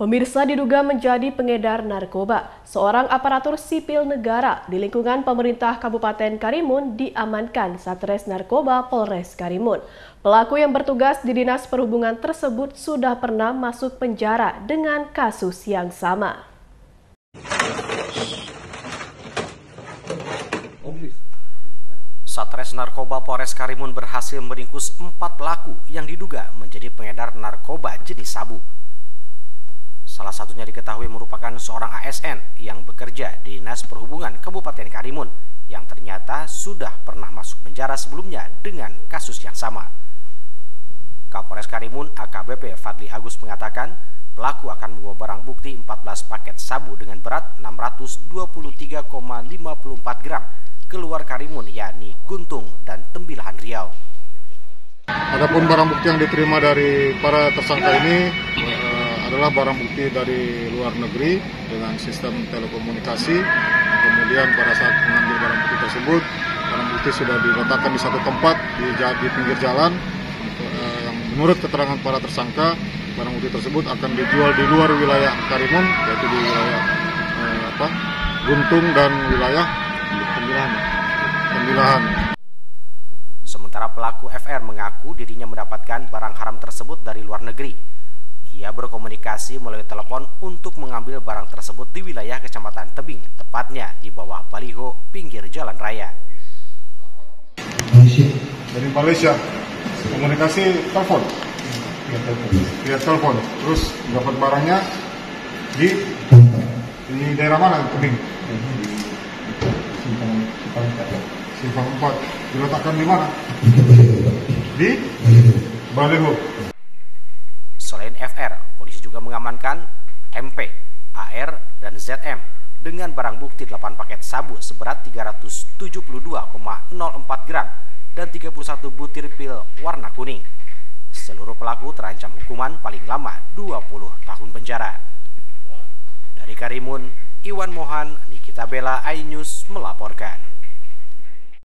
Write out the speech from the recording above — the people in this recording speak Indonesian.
Pemirsa diduga menjadi pengedar narkoba. Seorang aparatur sipil negara di lingkungan pemerintah Kabupaten Karimun diamankan Satres Narkoba Polres Karimun. Pelaku yang bertugas di Dinas Perhubungan tersebut sudah pernah masuk penjara dengan kasus yang sama. Satres Narkoba Polres Karimun berhasil meringkus 4 pelaku yang diduga menjadi pengedar narkoba jenis sabu. Salah satunya diketahui merupakan seorang ASN yang bekerja di Dinas Perhubungan Kabupaten Karimun yang ternyata sudah pernah masuk penjara sebelumnya dengan kasus yang sama. Kapolres Karimun AKBP Fadli Agus mengatakan pelaku akan membawa barang bukti 14 paket sabu dengan berat 623,54 gram keluar Karimun, yakni Guntung dan Tembilahan Riau. Adapun barang bukti yang diterima dari para tersangka ini adalah barang bukti dari luar negeri dengan sistem telekomunikasi. Kemudian pada saat mengambil barang bukti tersebut, barang bukti sudah diletakkan di satu tempat di pinggir jalan. Yang menurut keterangan para tersangka, barang bukti tersebut akan dijual di luar wilayah Karimun, yaitu di wilayah Guntung dan wilayah Tembilahan. Sementara pelaku FR mengaku dirinya mendapatkan barang haram tersebut dari luar negeri. Ia berkomunikasi melalui telepon untuk mengambil barang tersebut di wilayah Kecamatan Tebing, tepatnya di bawah baliho pinggir jalan raya. Dari Malaysia, komunikasi telepon, via telepon. Terus dapat barangnya di daerah mana? Tebing. Simpang 4. Diletakkan di mana? Di baliho. Selain FR, polisi juga mengamankan MP, AR, dan ZM dengan barang bukti 8 paket sabu seberat 372,04 gram dan 31 butir pil warna kuning. Seluruh pelaku terancam hukuman paling lama 20 tahun penjara. Dari Karimun, Iwan Mohan, Nikita Bella, iNews melaporkan.